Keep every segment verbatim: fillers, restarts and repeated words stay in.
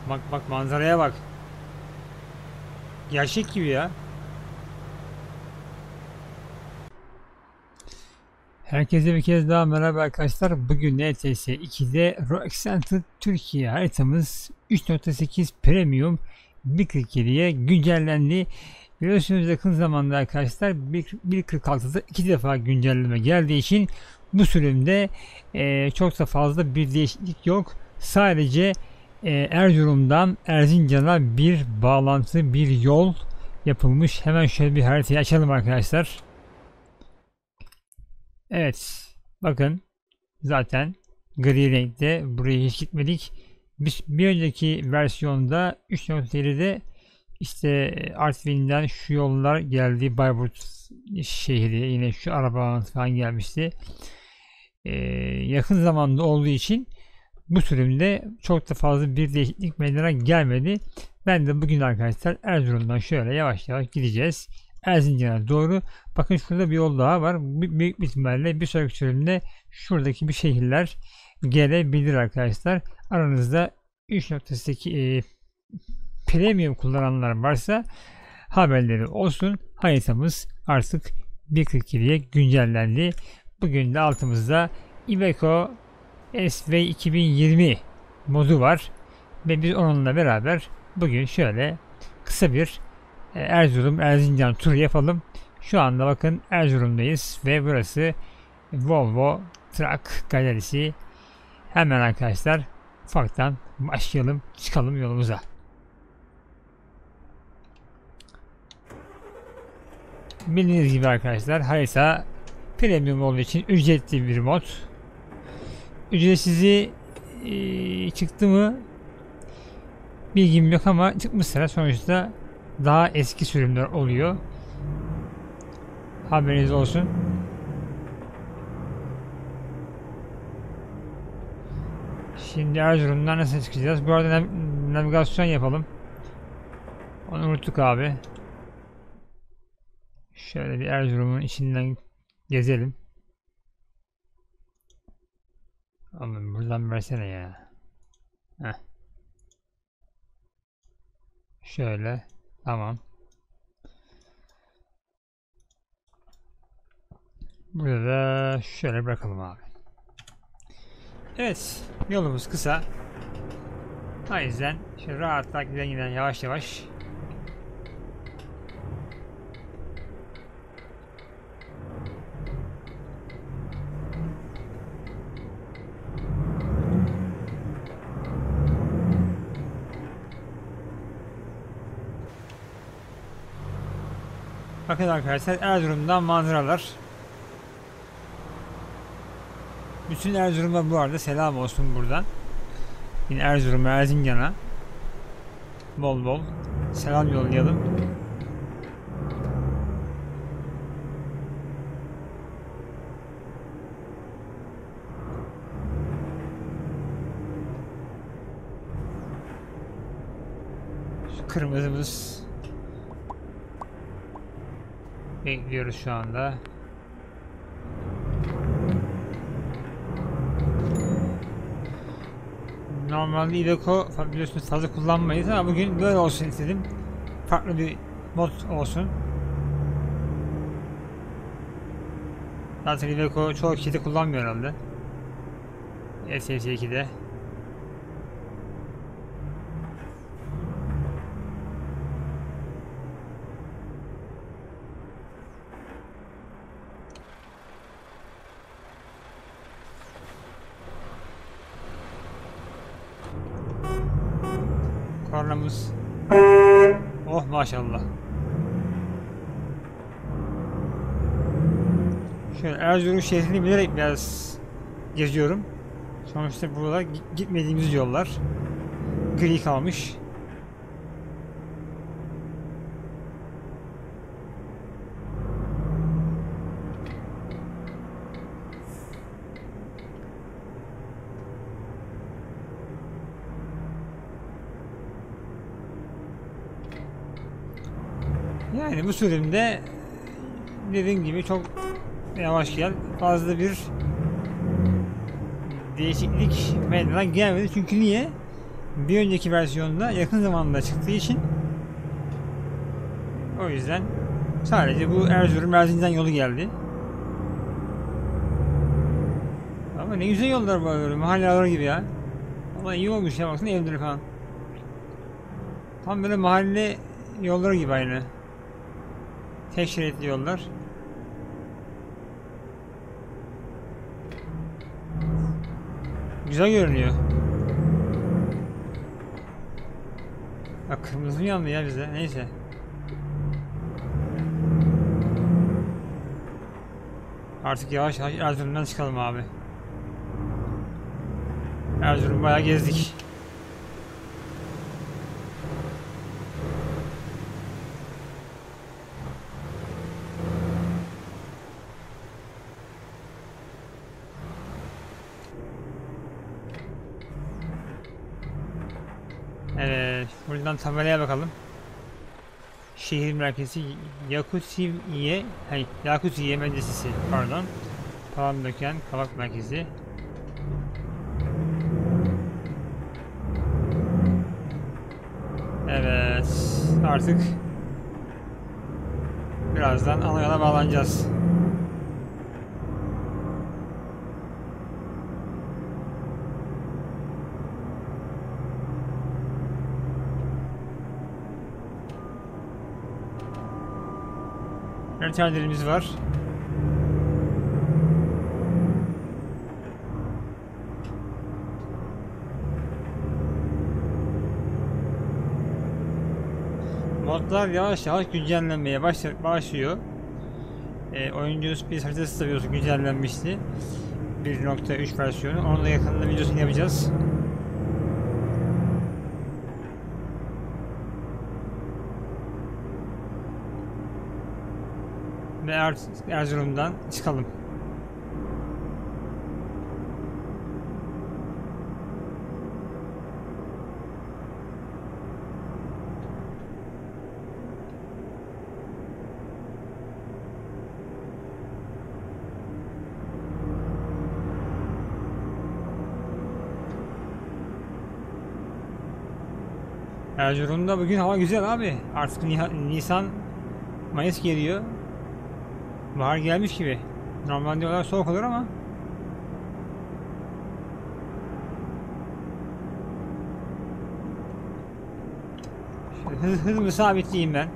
Bak bak manzaraya bak. Gerçek gibi ya. Herkese bir kez daha merhaba arkadaşlar. Bugün N T S iki'de Rock Center Türkiye haritamız üç nokta sekiz Premium bir kırk yedi'ye güncellendi. Biliyorsunuz yakın zamanda arkadaşlar bir nokta kırk altı'da iki defa güncelleme geldiği için bu sürümde e, çok da fazla bir değişiklik yok. Sadece e, Erzurum'dan Erzincan'a bir bağlantı, bir yol yapılmış. Hemen şöyle bir haritayı açalım arkadaşlar. Evet, bakın zaten gri renkte, buraya hiç gitmedik. Biz bir önceki versiyonda üç nokta yedi'de işte Artvin'den şu yollar geldi, Bayburt şehri, yine şu araba falan gelmişti. Ee, yakın zamanda olduğu için bu sürümde çok da fazla bir değişiklik meydana gelmedi. Ben de bugün arkadaşlar Erzurum'dan şöyle yavaş yavaş gideceğiz Erzincan'a doğru. Bakın şurada bir yol daha var. Büyük bir ihtimalle bir sonraki sürümde şuradaki bir şehirler gelebilir arkadaşlar. Aranızda üç nokta sekiz e, Premium kullananlar varsa haberleri olsun. Haritamız artık bir nokta kırk yedi'ye güncellendi. Bugün de altımızda Iveco S V iki bin yirmi modu var ve biz onunla beraber bugün şöyle kısa bir Erzurum Erzincan turu yapalım. Şu anda bakın Erzurum'dayız ve burası Volvo Truck Galerisi. Hemen arkadaşlar ufaktan başlayalım, çıkalım yolumuza. Bildiğiniz gibi arkadaşlar harita premium olduğu için ücretli bir mod. Ücretsizi e, çıktı mı bilgim yok ama çıkmışsa sonuçta daha eski sürümler oluyor. Haberiniz olsun. Şimdi Erzurum'dan nasıl çıkacağız? Bu arada nav navigasyon yapalım. Onu unuttuk abi. Şöyle bir Erzurum'un içinden gezelim. Oğlum buradan versene ya. Heh. Şöyle. Tamam. Burada da şöyle bırakalım abi. Evet. Yolumuz kısa. O yüzden şöyle rahatla giden giden yavaş yavaş. Bakın arkadaşlar Erzurum'dan manzaralar. Bütün Erzurum'a bu arada selam olsun buradan. Yine Erzurum'a, Erzincan'a bol bol selam yollayalım. Şu kırmızımız bekliyoruz şu anda. Normalde Iveco biliyorsunuz fazla kullanmayız ama bugün böyle olsun istedim. Farklı bir mod olsun. Zaten Iveco çoğu kişi de kullanmıyor herhalde. S S iki'de. Kornamız. Oh maşallah. Şöyle Erzurum şehrini bilerek biraz geziyorum. Sonuçta burada gitmediğimiz yollar gri kalmış. Yani bu sürümde dediğim gibi çok yavaş gel. Fazla bir değişiklik meydana gelmedi. Çünkü niye? bir önceki versiyonda yakın zamanda çıktığı için o yüzden sadece bu Erzurum Erzincan yolu geldi. Ama ne güzel yollar var böyle mahalle araları gibi ya. Ama iyi olmuş ya, baksana evleri falan. Tam böyle mahalle yolları gibi aynı. Tek şeritli yollar. Güzel görünüyor. Bak kırmızı mı yandı ya bize, neyse. Artık yavaş yavaş Erzurum'dan çıkalım abi. Erzurum bayağı gezdik. Evet, buradan tabelaya bakalım. Şehir merkezi Yakutiye, hayır, Yakutiye Medresesi, pardon. Palandöken Kavak Merkezi. Evet, artık birazdan ana yola bağlanacağız. Kriterlerimiz var. Modlar yavaş yavaş güncellenmeye başlıyor. E, oyuncu Space haritası da biliyorsun güncellenmişti. bir nokta üç versiyonu. Onu da yakında videosunu yapacağız. Ve er Erzurum'dan çıkalım. Erzurum'da bugün hava güzel abi. Artık Nisan, Mayıs geliyor. Bahar gelmiş gibi. Normalde olarak soğuk olur ama hız, hızımı sabitleyeyim ben.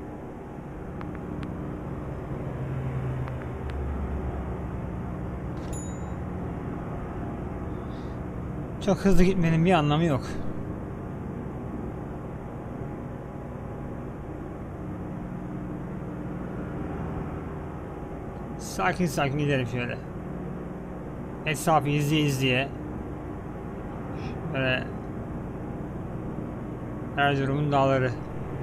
Çok hızlı gitmenin bir anlamı yok. Sakin sakin gidelim şöyle. Etrafı izleye izleye. Böyle Erzurum'un dağları.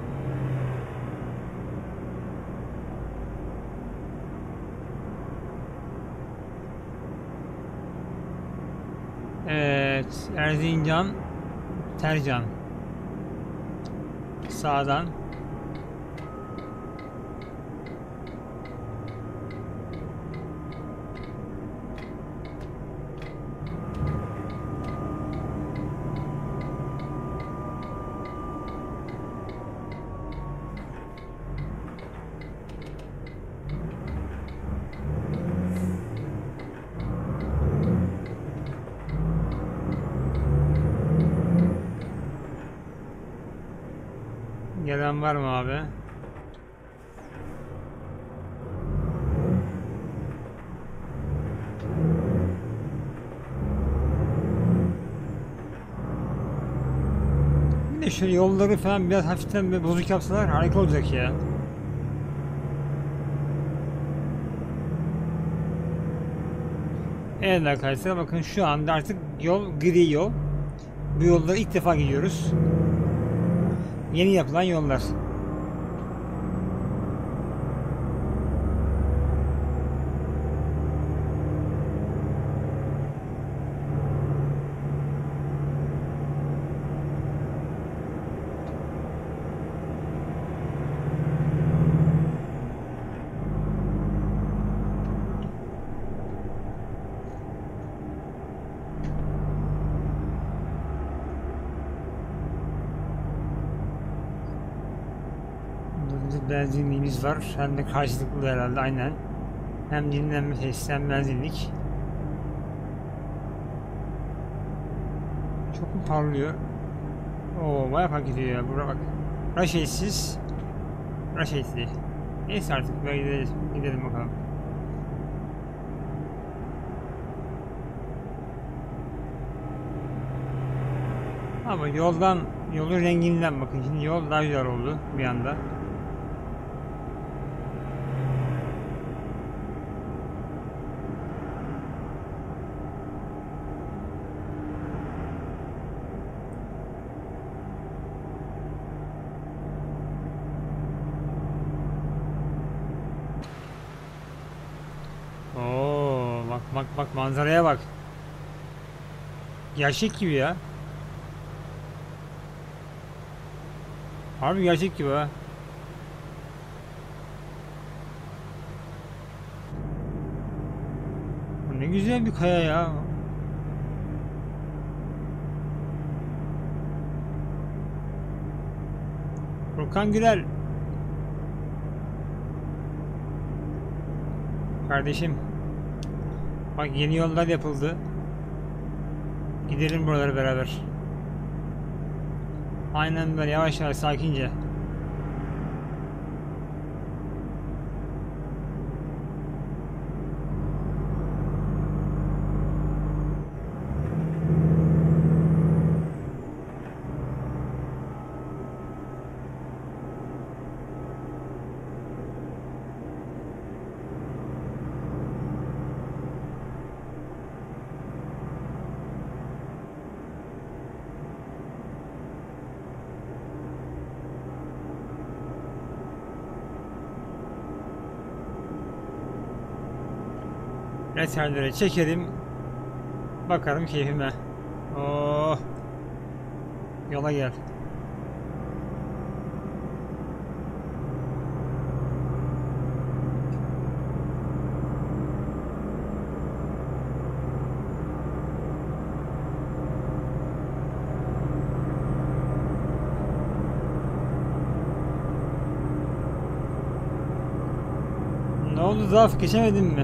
Evet, Erzincan, Tercan. Sağdan. Gelen var mı abi? Bir de şöyle yolları falan biraz hafiften bir bozuk yapsalar harika olacak ya. Evet arkadaşlar, bakın şu anda artık yol gri yol. Bu yolları ilk defa gidiyoruz. Yeni yapılan yollar. Hem benzinliğimiz var hem de karşılıklı herhalde, aynen. Hem dinlenme tesisi hem benzinlik. Çok mu parlıyor? Oo, bayağı fark ediyor ya. Buraya bak. Raşetsiz. Raşetli. Neyse artık böyle gidelim, gidelim bakalım. Ama yoldan, yolun renginden bakın. Şimdi yol daha güzel oldu bir anda. Oo, bak bak bak, manzaraya bak. Gerçek gibi ya. Harbi gerçek gibi ha. Ne güzel bir kaya ya. Furkan Gürel. Kardeşim. Bak, yeni yollar yapıldı. Gidelim buraları beraber. Aynen böyle, yavaş yavaş, sakince. Reserleri çekelim. Bakalım keyfime. Oh. Yola gel. Ne oldu, Zaf, geçemedin mi?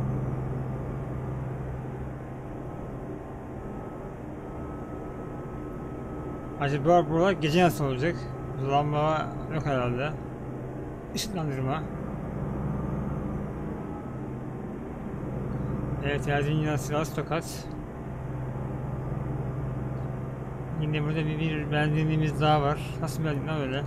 Acaba buralar gece nasıl olacak? Lamba yok herhalde. Işıklandırma. Evet, Erzincan Sivas Tokat. Yine burada bir, bir benzinliğimiz daha var. Nasıl benzin öyle?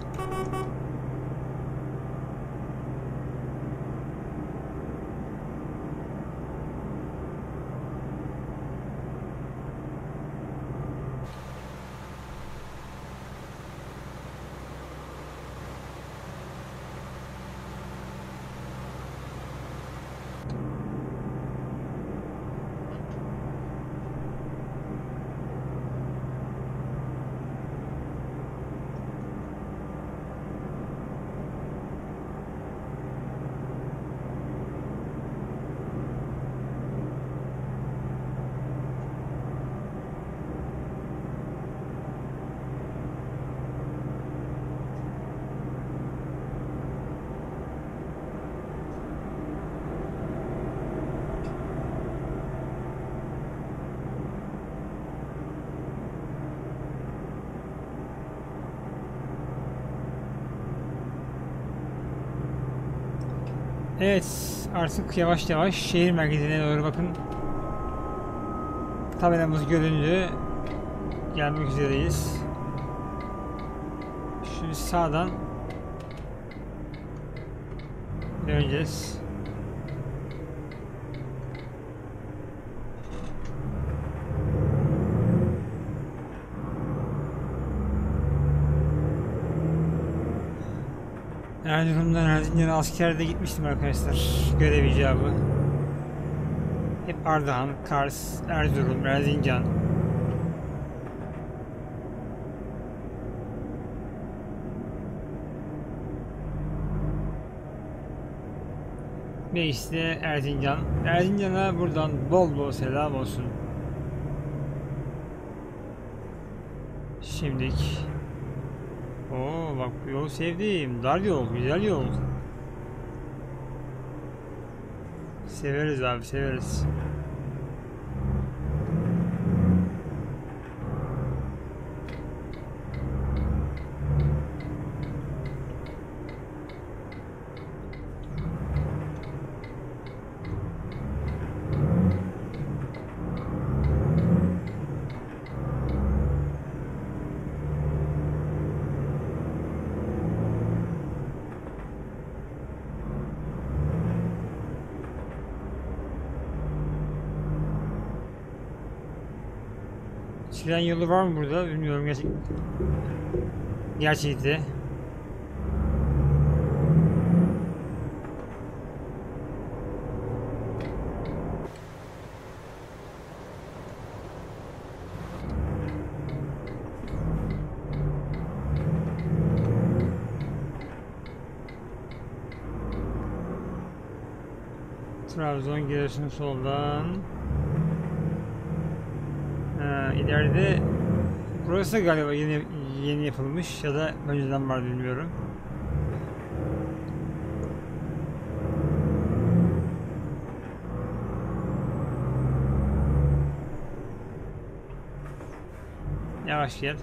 Evet, artık yavaş yavaş şehir merkezine doğru, bakın. Tabelamız göründü. Gelmek üzereyiz. Şimdi sağdan döneceğiz. Erzurum'dan Erzincan'a askerde gitmiştim arkadaşlar, görev icabı. Hep Ardahan, Kars, Erzurum, Erzincan. Ve işte Erzincan. Erzincan'a buradan bol bol selam olsun. Şimdilik Oo bak bu yolu sevdim. Dar yol, güzel yol. Severiz abi, severiz. Tren yolu var mı burada? Bilmiyorum gerçek. Gerçekte. Trabzon geliyorsun soldan. Ha, ileride burası galiba yeni yeni yapılmış ya da önceden var bilmiyorum. Yavaş gel.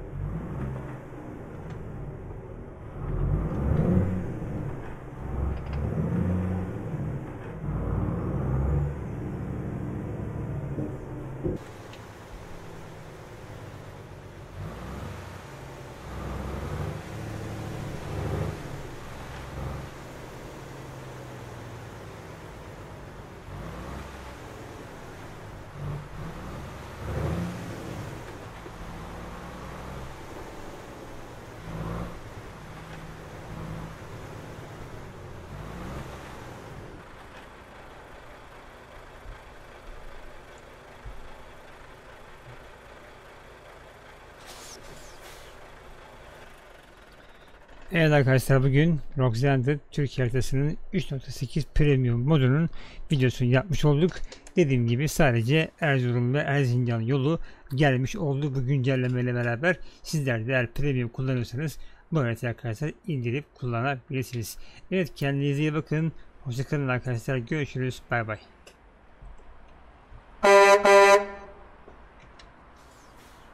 Evet arkadaşlar, bugün Roxanne Türkiye haritasının üç nokta sekiz Premium modunun videosunu yapmış olduk. Dediğim gibi sadece Erzurum ve Erzincan yolu gelmiş oldu bu güncellemeyle beraber. Sizler de eğer Premium kullanıyorsanız bu haritayı arkadaşlar indirip kullanabilirsiniz. Evet, kendinize iyi bakın. Hoşçakalın arkadaşlar. Görüşürüz. Bay bay.